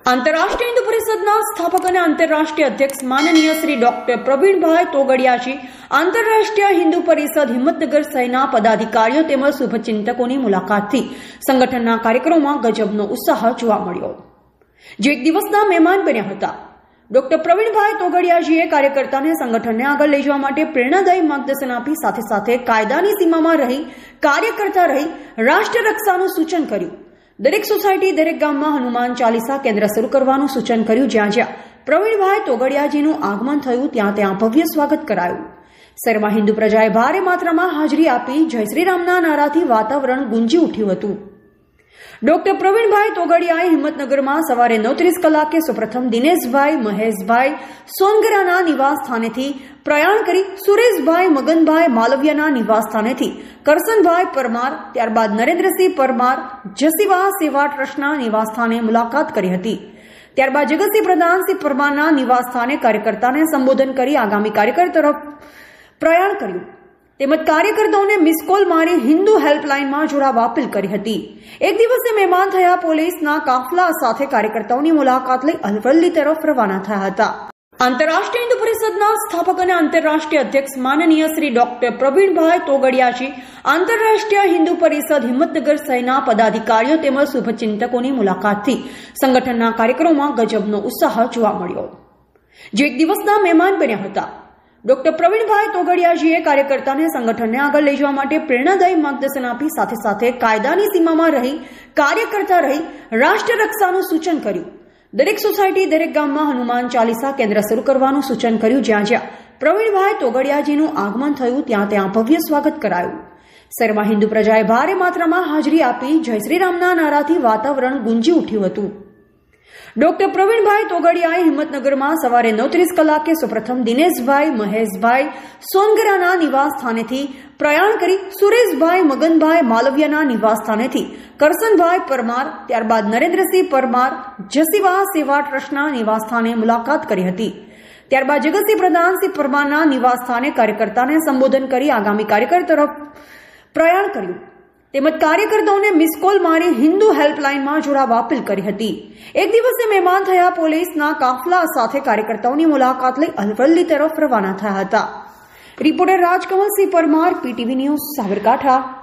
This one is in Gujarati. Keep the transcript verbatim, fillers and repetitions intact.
આંતરરાષ્ટ્રીય હિન્દુ પરિષદના સ્થાપક અને આંતરરાષ્ટ્રીય અધ્યક્ષ માનનીય શ્રી ડોક્ટર પ્રવીણભાઈ તોગડિયાજી આંતરરાષ્ટ્રીય હિન્દુ પરિષદ હિંમતનગર શહેરના પદાધિકારીઓ તેમજ શુભચિંતકોની મુલાકાતથી સંગઠનના કાર્યક્રમોમાં ગજબનો ઉત્સાહ જોવા મળ્યો, જે એક દિવસના મહેમાન બન્યા હતા. ડોક્ટર પ્રવીણભાઈ તોગડિયાજીએ કાર્યકર્તાને સંગઠનને આગળ લઈ જવા માટે પ્રેરણાદાયી માર્ગદર્શન આપી સાથે સાથે કાયદાની સીમામાં રહી કાર્ય કરતા રહી રાષ્ટ્ર રક્ષાનું સૂચન કર્યું. દરેક સોસાયટી દરેક ગામમાં હનુમાન ચાલીસા કેન્દ્ર શરૂ કરવાનું સૂચન કર્યું. જ્યાં જ્યાં પ્રવીણભાઈ તોગડિયાજીનું આગમન થયું ત્યાં ત્યાં ભવ્ય સ્વાગત કરાયું. શહેરમાં હિન્દુ પ્રજાએ ભારે માત્રામાં હાજરી આપી જય શ્રી રામના નારાથી વાતાવરણ ગુંજી ઉઠ્યું હતું. ડોક્ટર પ્રવીણભાઈ તોગડિયાએ હિંમતનગરમાં સવારે નવ ત્રીસ કલાકે સૌપ્રથમ દિનેશભાઈ મહેશભાઈ સોનગરાના નિવાસ સ્થાનેથી પ્રયાણ કરી સુરેશભાઈ મગનભાઈ માલવિયાના નિવાસ સ્થાનેથી કરસનભાઈ પરમાર, ત્યારબાદ નરેન્દ્રસિંહ પરમાર જસીવા સેવા ટ્રસ્ટના નિવાસ સ્થાને મુલાકાત કરી હતી. ત્યારબાદ જગતસિંહ પ્રધાનસિંહ પરમારના નિવાસ સ્થાને કાર્યકર્તાને સંબોધન કરી આગામી કાર્યકર તરફ પ્રયાણ કર્યું તેમજ કાર્યકર્તાઓને મિસ કોલ મારી હિન્દુ હેલ્પલાઇનમાં જોડાવા અપીલ કરી હતી. એક દિવસે મહેમાન થયા પોલીસના કાફલા સાથે કાર્યકર્તાઓની મુલાકાત લઈ અરવલ્લી તરફ રવાના થયા હતા. આંતરરાષ્ટ્રીય હિન્દુ પરિષદના સ્થાપક અને આંતરરાષ્ટ્રીય અધ્યક્ષ માનનીય શ્રી ડોક્ટર પ્રવીણભાઈ તોગડિયાજી આંતરરાષ્ટ્રીય હિન્દુ પરિષદ હિંમતનગર શહેરના પદાધિકારીઓ તેમજ શુભચિંતકોની મુલાકાતથી સંગઠનના કાર્યક્રમોમાં ગજબનો ઉત્સાહ જોવા મળ્યો, જે એક દિવસના મહેમાન બન્યા હતા. ડોક્ટર પ્રવીણભાઈ તોગડિયાજીએ કાર્યકર્તાને સંગઠનને આગળ લઈ જવા માટે પ્રેરણાદાયી માર્ગદર્શન આપી સાથે સાથે કાયદાની સીમામાં રહી કાર્ય કરતા રહી રાષ્ટ્ર રક્ષાનું સૂચન કર્યું. દરેક સોસાયટી દરેક ગામમાં હનુમાન ચાલીસા કેન્દ્ર શરૂ કરવાનું સૂચન કર્યું. જ્યાં જ્યાં પ્રવીણભાઈ તોગડિયાજીનું આગમન થયું ત્યાં ત્યાં ભવ્ય સ્વાગત કરાયું. શહેરમાં હિન્દુ પ્રજાએ ભારે માત્રામાં હાજરી આપી જય શ્રી રામના નારાથી વાતાવરણ ગુંજી ઉઠ્યું હતું. ડોક્ટર પ્રવીણભાઈ તોગડિયાએ હિંમતનગરમાં સવારે નવ ત્રીસ કલાકે સૌપ્રથમ દિનેશભાઈ મહેશભાઈ સોનગરાના નિવાસ સ્થાનેથી પ્રયાણ કરી સુરેશભાઈ મગનભાઈ માલવિયાના નિવાસ સ્થાનેથી કરસનભાઈ પરમાર, ત્યારબાદ નરેન્દ્રસિંહ પરમાર જસીવા સેવા ટ્રસ્ટના નિવાસ સ્થાને મુલાકાત કરી હતી. ત્યારબાદ જગતસિંહ પ્રધાનસિંહ પરમારના નિવાસ સ્થાને કાર્યકર્તાને સંબોધન કરી આગામી કાર્યકર તરફ પ્રયાણ કર્યું તેમજ કાર્યકર્તાઓને મિસ કોલ મારી હિન્દુ હેલ્પલાઇનમાં જોડાવા અપીલ કરી હતી. એક દિવસે મહેમાન થયા પોલીસના કાફલા સાથે કાર્યકર્તાઓની મુલાકાત લઈ અરવલ્લી તરફ રવાના થયા હતા. Reporter Rajkamalsinh Parmar, PTV news, Sabarkantha.